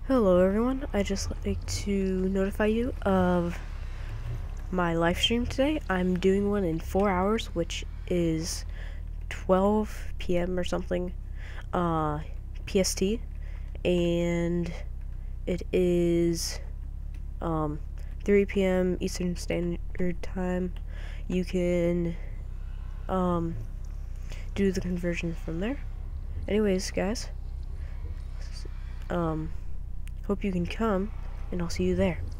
Hello everyone, I just like to notify you of my live stream today. I'm doing one in 4 hours, which is 12 p.m. or something, PST, and it is 3 p.m. Eastern Standard Time. You can do the conversion from there. Anyways, guys, hope you can come, and I'll see you there.